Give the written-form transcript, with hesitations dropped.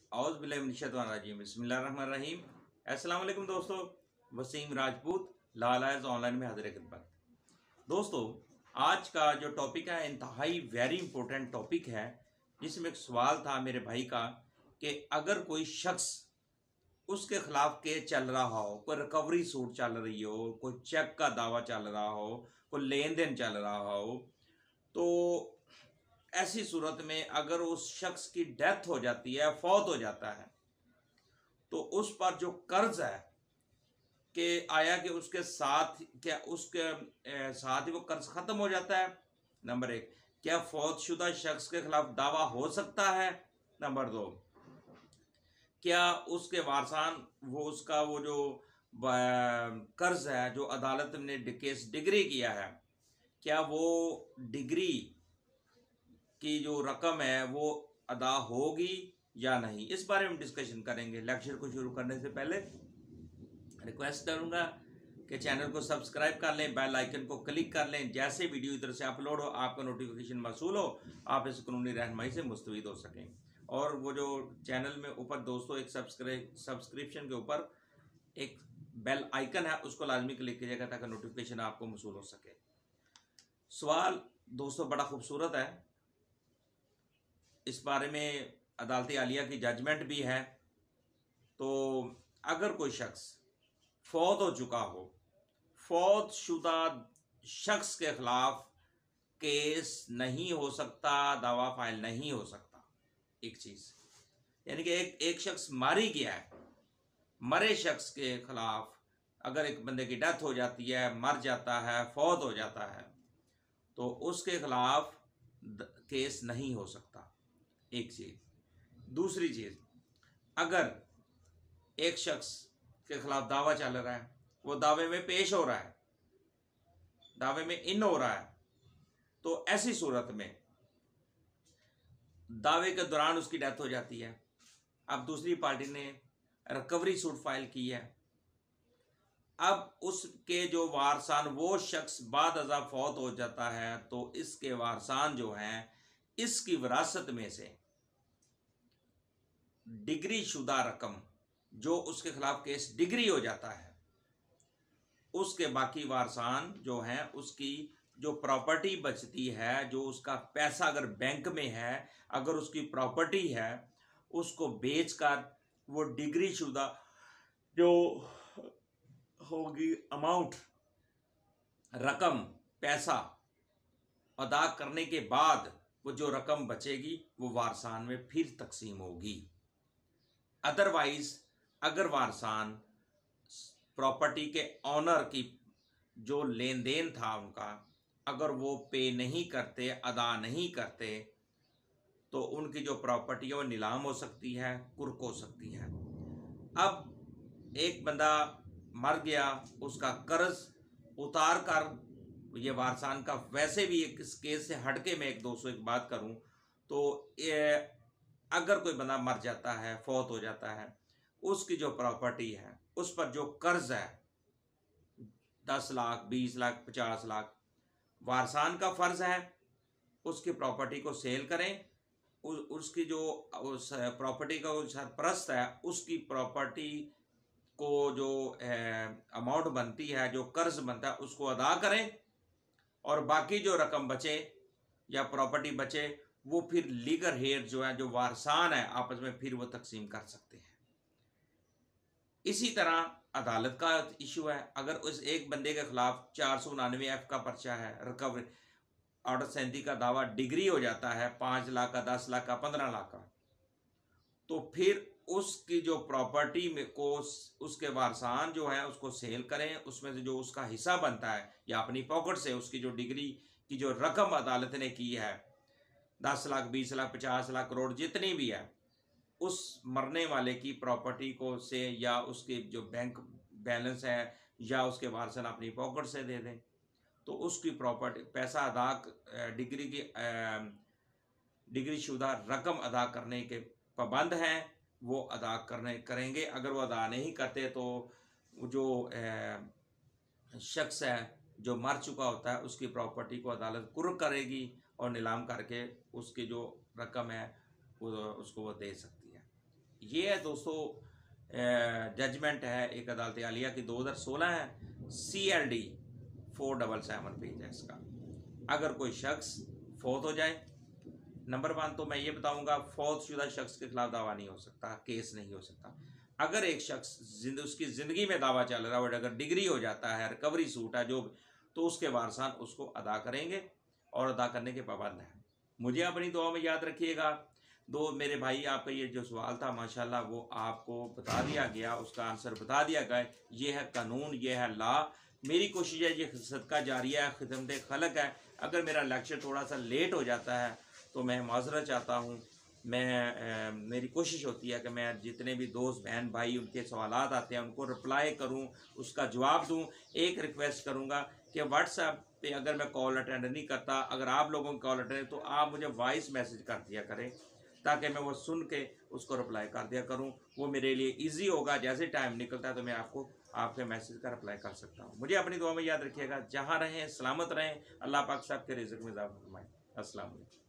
औज़ बिल्लाहि मिनश्शैतानिर्रजीम बिस्मिल्लाहिर्रहमानिर्रहीम। अस्सलाम वालेकुम दोस्तों, वसीम राजपूत लालाज ऑनलाइन में हाजिर खिदमत। दोस्तों, आज का जो टॉपिक है इंतहाई वेरी इंपॉर्टेंट टॉपिक है, जिसमें एक सवाल था मेरे भाई का कि अगर कोई शख्स उसके खिलाफ केस चल रहा हो, कोई रिकवरी सूट चल रही हो, कोई चेक का दावा चल रहा हो, कोई लेन देन चल रहा हो, तो ऐसी सूरत में अगर उस शख्स की डेथ हो जाती है, फौत हो जाता है, तो उस पर जो कर्ज है कि आया कि उसके साथ क्या उसके साथ ही वो कर्ज खत्म हो जाता है। नंबर एक, क्या फौतशुदा शख्स के खिलाफ दावा हो सकता है। नंबर दो, क्या उसके वारसान वो उसका वो जो कर्ज है जो अदालत ने केस डिग्री किया है, क्या वो डिग्री की जो रकम है वो अदा होगी या नहीं, इस बारे में डिस्कशन करेंगे। लेक्चर को शुरू करने से पहले रिक्वेस्ट करूंगा कि चैनल को सब्सक्राइब कर लें, बेल आइकन को क्लिक कर लें, जैसे वीडियो इधर से अपलोड हो आपका नोटिफिकेशन मौसूल हो, आप इस कानूनी रहनुमाई से मुस्तफीद हो सकें। और वो जो चैनल में ऊपर दोस्तों एक सब्सक्रिप्शन के ऊपर एक बेल आइकन है, उसको लाजमी क्लिक कीजिएगा ताकि नोटिफिकेशन आपको मौसूल हो सके। सवाल दोस्तों बड़ा खूबसूरत है, इस बारे में अदालती आलिया की जजमेंट भी है। तो अगर कोई शख्स फौत हो चुका हो, फौत शुदा शख्स के खिलाफ केस नहीं हो सकता, दावा फाइल नहीं हो सकता। एक चीज यानी कि एक शख्स मार ही गया है, मरे शख्स के खिलाफ अगर एक बंदे की डेथ हो जाती है, मर जाता है, फौत हो जाता है, तो उसके खिलाफ केस नहीं हो सकता। एक चीज। दूसरी चीज, अगर एक शख्स के खिलाफ दावा चल रहा है, वो दावे में पेश हो रहा है, दावे में इन हो रहा है, तो ऐसी सूरत में दावे के दौरान उसकी डेथ हो जाती है। अब दूसरी पार्टी ने रिकवरी सूट फाइल की है, अब उसके जो वारसान वो शख्स बाद अज़ा फौत हो जाता है, तो इसके वारसान जो हैं इसकी विरासत में से डिग्री शुदा रकम जो उसके खिलाफ केस डिग्री हो जाता है, उसके बाकी वारसान जो हैं उसकी जो प्रॉपर्टी बचती है, जो उसका पैसा अगर बैंक में है, अगर उसकी प्रॉपर्टी है, उसको बेचकर वो डिग्री शुदा जो होगी अमाउंट रकम पैसा अदा करने के बाद वो जो रकम बचेगी वो वारसान में फिर तकसीम होगी। अदरवाइज अगर वारसान प्रॉपर्टी के ऑनर की जो लेन देन था उनका, अगर वो पे नहीं करते, अदा नहीं करते, तो उनकी जो प्रॉपर्टी है वो नीलाम हो सकती है, कुर्क हो सकती है। अब एक बंदा मर गया, उसका कर्ज उतार कर ये वारसान का, वैसे भी एक इस केस से हटके मैं एक दोस्तों एक बात करूं तो अगर कोई बंदा मर जाता है, फौत हो जाता है, उसकी जो प्रॉपर्टी है उस पर जो कर्ज है 10 लाख, 20 लाख, 50 लाख, वारसान का फर्ज है उसकी प्रॉपर्टी को सेल करें। उसकी जो उस प्रॉपर्टी का सरपरस्त है उसकी प्रॉपर्टी को जो अमाउंट बनती है, जो कर्ज बनता है, उसको अदा करें, और बाकी जो रकम बचे या प्रॉपर्टी बचे वो फिर लीगल हेयर जो है, जो वारसान है, आपस में फिर वो तकसीम कर सकते हैं। इसी तरह अदालत का इशू है, अगर उस एक बंदे के खिलाफ 499F का पर्चा है, रिकवरी ऑर्डर 37 का दावा डिग्री हो जाता है, 5 लाख का, 10 लाख का, 15 लाख का, तो फिर उसकी जो प्रॉपर्टी में को उसके वारसान जो है उसको सेल करें, उसमें से जो उसका हिस्सा बनता है या अपनी पॉकेट से उसकी जो डिग्री की जो रकम अदालत ने की है, 10 लाख, 20 लाख, 50 लाख, करोड़, जितनी भी है, उस मरने वाले की प्रॉपर्टी को से या उसके जो बैंक बैलेंस है या उसके वारसान अपनी पॉकेट से दे दें, तो उसकी प्रॉपर्टी पैसा अदा डिग्री शुदा रकम अदा करने के पाबंद हैं, वो अदा करेंगे। अगर वो अदा नहीं करते तो जो शख्स है जो मर चुका होता है उसकी प्रॉपर्टी को अदालत कुर्क करेगी और नीलाम करके उसकी जो रकम है वो उसको वो दे सकती है। ये है दोस्तों जजमेंट है एक अदालत आलिया की 2016 है, CLD 477 पेज है इसका। अगर कोई शख्स फौत हो जाए, नंबर 1 तो मैं ये बताऊंगा फौतशुदा शख्स के खिलाफ दावा नहीं हो सकता, केस नहीं हो सकता। अगर एक शख्स उसकी ज़िंदगी में दावा चल रहा है और अगर डिग्री हो जाता है, रिकवरी सूट है जो, तो उसके वारसान उसको अदा करेंगे और अदा करने के पाबंद हैं। मुझे अपनी दुआ में याद रखिएगा। दो मेरे भाई, आपका ये जो सवाल था माशाल्लाह वो आपको बता दिया गया, उसका आंसर बता दिया गया। ये है कानून, ये है लॉ। मेरी कोशिश है, ये सदका जारिया है, खिदमत खलक है। अगर मेरा लेक्चर थोड़ा सा लेट हो जाता है तो मैं माजरत चाहता हूँ। मेरी कोशिश होती है कि मैं जितने भी दोस्त बहन भाई उनके सवालात आते हैं उनको रिप्लाई करूं, उसका जवाब दूं। एक रिक्वेस्ट करूंगा कि व्हाट्सएप पे अगर मैं कॉल अटेंड नहीं करता, अगर आप लोगों की कॉल अटेंड, तो आप मुझे वॉइस मैसेज कर दिया करें ताकि मैं वो सुन के उसको रिप्लाई कर दिया करूं। वो मेरे लिए ईजी होगा। जैसे टाइम निकलता है तो मैं आपको आपके मैसेज का रिप्लाई कर सकता हूं। मुझे अपनी दुआ में याद रखिएगा। जहां रहें सलामत रहें। अल्लाह पाक साहब के रिज़्क़ में इज़ाफ़ा फरमाए। अस्सलाम वालेकुम।